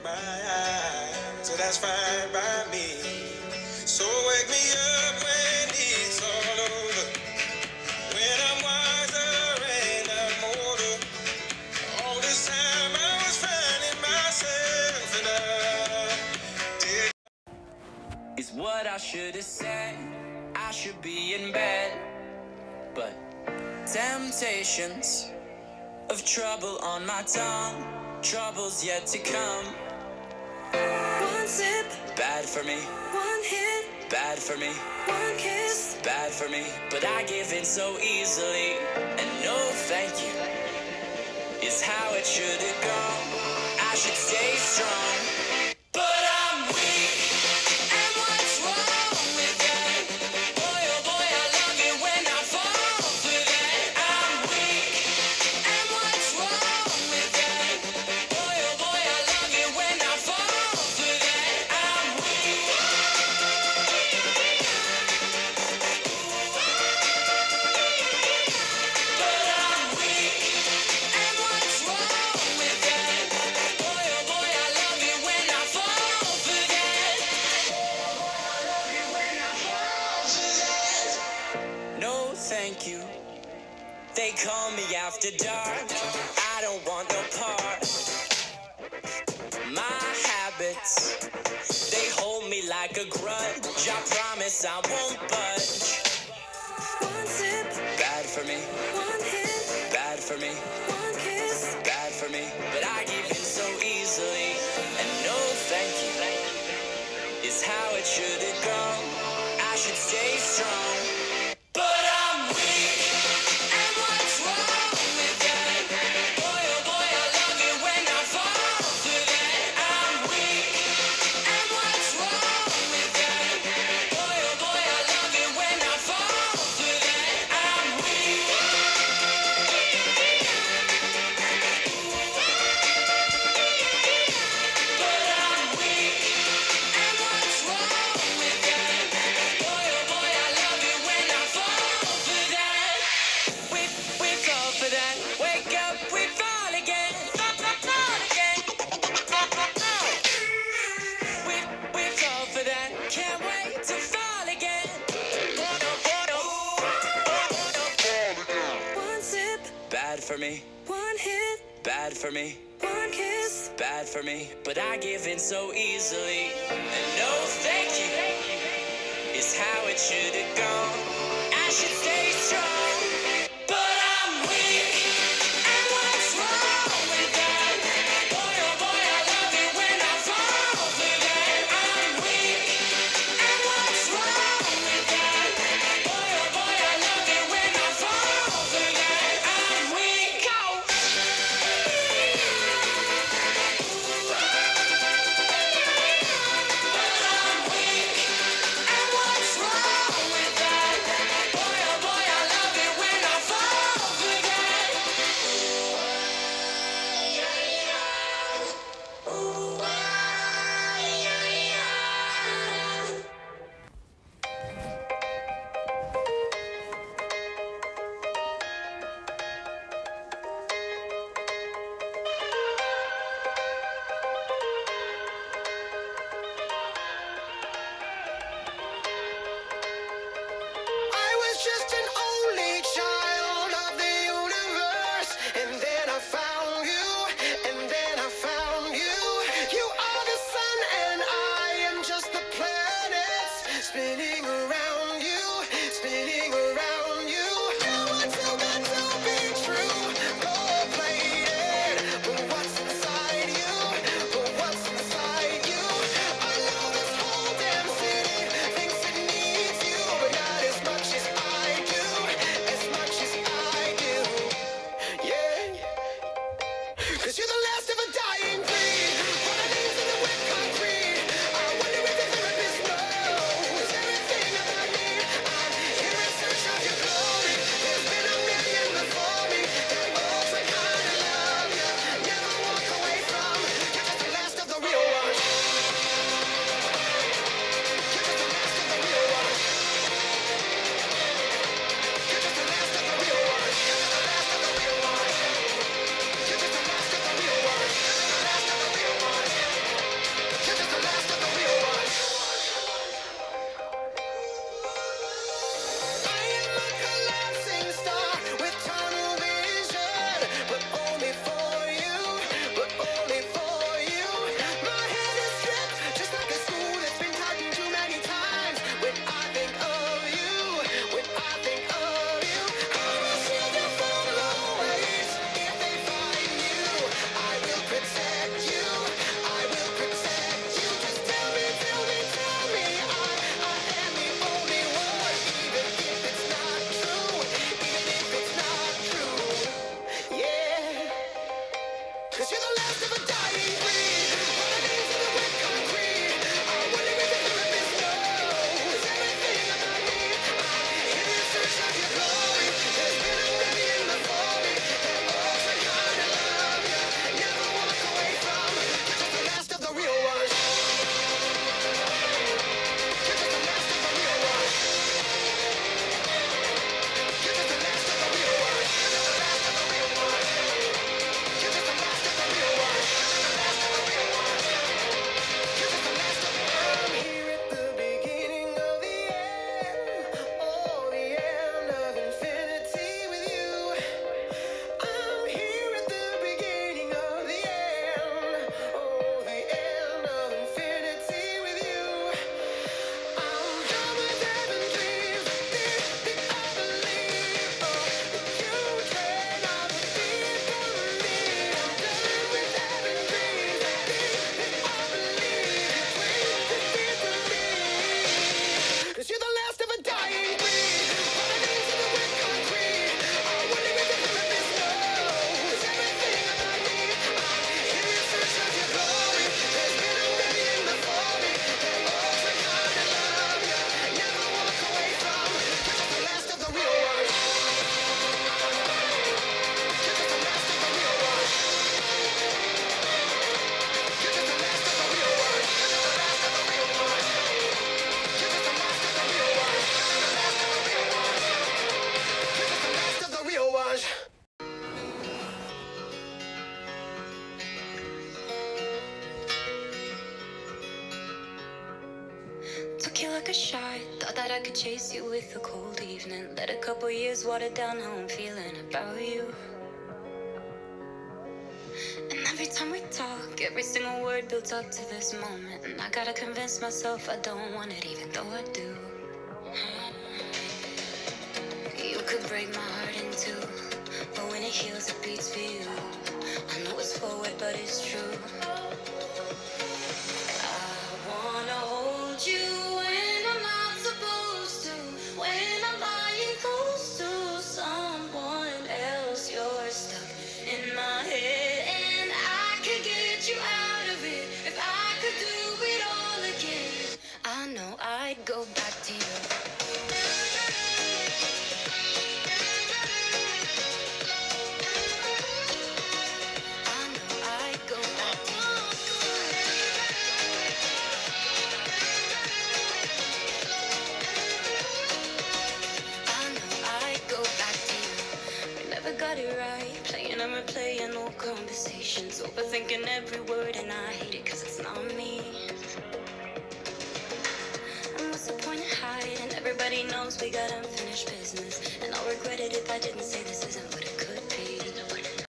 my eyes, so that's fine by me. So wake me up when it's all over, when I'm wiser and I'm older. All this time I was finding myself and I did. It's what I should have said. I should be in bed, but temptations of trouble on my tongue, troubles yet to come. One sip, bad for me. One hit, bad for me. One kiss, bad for me. But I give in so easily, and no thank you is how it should have gone. I should stay strong, but I'm weak. And what's wrong with that? Boy, oh boy, I love it when I fall for that. I'm weak. And what's wrong with that? Boy, oh boy, I love it when I fall for that. I'm weak. But I'm weak. And what's wrong with that? Boy, oh boy, I love it when I fall for that. No, thank you. They call me after dark. I don't want no part. My habits, they hold me like a grudge. I promise I won't budge. One sip, bad for me. One hit, bad for me. One kiss, bad for me. But I give in so easily, and no thank you is how it should have gone. I should stay strong, but I'm weak. And what's wrong with that? Boy, oh boy, I love it when I fall for that. I'm weak. And what's wrong with that? Boy, oh boy, I love it when I fall for that. I'm weak. But I'm weak. And what's wrong with that? Boy, oh boy, I love it when I fall for that. We fall for that. Wake up, we fall again. Fall again. We fall for that. Can't wait to fall again. One sip, bad for me. One hit, bad for me. One kiss, bad for me. But I give in so easily, and no thank you is how it should have gone. I should stay strong, but I'm weak. And what's wrong with that? Boy, oh boy, I love it when I fall for that. I'm weak. And what's wrong with that? Boy, oh boy, I love it when I fall for that. I'm weak. But I'm weak. And what's wrong with that? Boy, oh boy, I love it when I fall for that. I was just an only child of the universe, and then I found you, and then I found you. You are the sun, and I am just the planets spinning around you, spinning around you. You are too good to be true, gold-plated. But what's inside you? But what's inside you? I know this whole damn city thinks it needs you, but not as much as I do, as much as I do. Yeah. 'Cause you're the last of a dying breed. Put our names in the wet concrete. I wonder if the therapist knows everything about me. I'm here in search of your glory. There's been a million before me that knows the kind of love you never walk away from. You're just the last of the real ones. You're just the last of the real ones. You're just the last of the real ones. You're just the last of the real ones. You're just the last of the real ones. but only for you, but only for you. My head is stripped, just like a school that's been tightened too many times. When I think of you, when I think of you, I will shield you from the waves. If they find you, I will protect you. I will protect you. Just tell me, tell me, tell me, I am the only one, even if it's not true, even if it's not true. Yeah. 'Cause you're the last of a dying breed. All the names in the wet concrete. I wonder if the therapist knows everything about me. I'm here in search of your glory. There's been a million before me that also kind of love you, never walk away from. You're just the last of the real ones. You're just the last of the real ones. You're just the last of the real ones. You're just the last of the real ones. You're just the last of the real ones. I'm here at the beginning of the end, oh, the end of infinity with you. I'm here at the beginning of the end, oh, the end of infinity with you. I'm done with having dreams that I believe, that you cannot be from me. I'm done with having dreams that I believe you dreams from me. 'Cause you're the last of a dying breed. All the names in the wet concrete. I wonder if the therapist knows everything about me. I'm here in search of your glory. There's been a million before me that also kind of love you, never walk away from. You're just the last of the real ones. You're just the last of the real ones. You're just the last of the real ones. You're just the last of the real ones. You're just the last of the real ones. You're just the last of the real ones. Took you like a shot, thought that I could chase you with a cold evening. Let a couple years water down how I'm feeling about you. And every time we talk, every single word builds up to this moment. And I gotta convince myself I don't want it, even though I do. You could break my heart in two, but when it heals, it beats for you. I know it's forward, but it's true. I wanna hold you when I'm not supposed to, when I'm lying close to someone else. You're stuck in my head, and I could get you out of it if I could do it all again. I know I'd go back to you. I know I'd go back to you. I know I'd go back to you. We never got it right, playing and replaying old conversations, overthinking every word, and I hate it 'cause it's not me. And what's the point of hiding? Everybody knows we got unfinished business, and I'll regret it if I didn't say this isn't